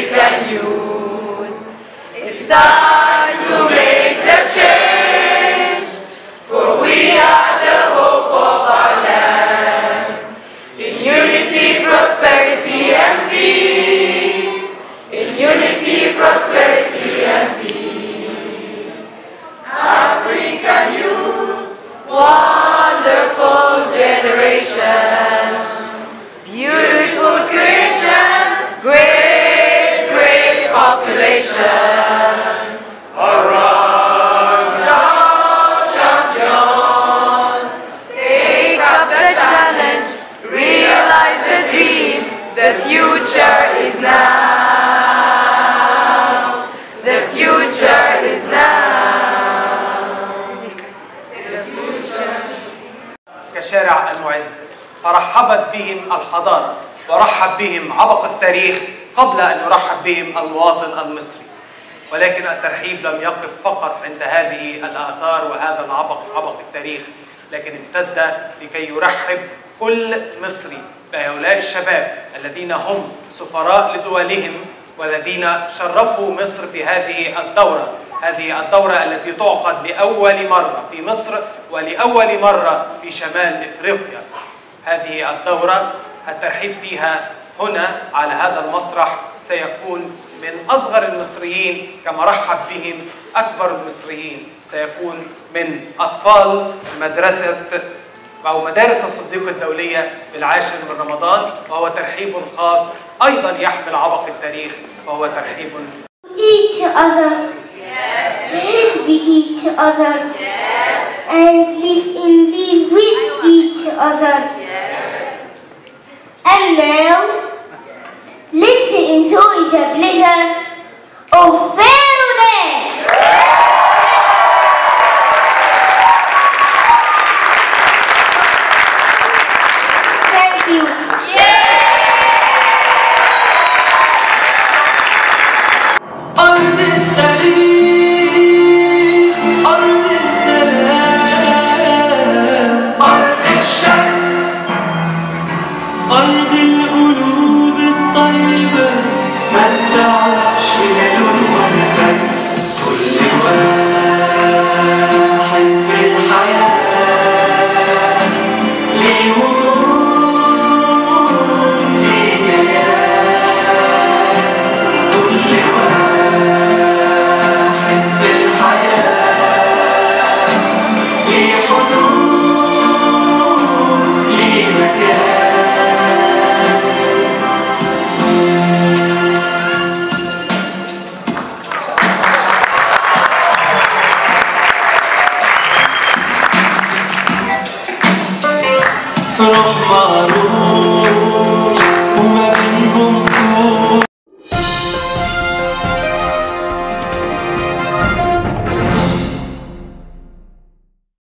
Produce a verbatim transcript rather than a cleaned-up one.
African youth. It's time to make the change, for we are the hope of our land. In unity, prosperity and peace. In unity, prosperity and peace. African youth, wonderful generation. Beautiful creation, great, great population. Arise, now, champions, take up the challenge, realize the dream, the future is now. The future is now. The future. كشارع المعز فرحبت بهم الحضارة ورحب بهم عبق التاريخ قبل أن يرحب بهم المواطن المصري، ولكن الترحيب لم يقف فقط عند هذه الآثار وهذا العبق عبق التاريخ، لكن امتد لكي يرحب كل مصري بهؤلاء الشباب الذين هم سفراء لدولهم والذين شرفوا مصر في هذه الدورة، هذه الدورة التي تعقد لأول مرة في مصر ولأول مرة في شمال إفريقيا. هذه الدورة الترحيب فيها هنا على هذا المسرح سيكون من أصغر المصريين كما رحب بهم أكبر المصريين، سيكون من أطفال مدرسة أو مدارس الصديق الدولية بالعاشر من رمضان، وهو ترحيب خاص أيضا يحمل عبق التاريخ، وهو ترحيب each other, help each other, and live in live with each other. And now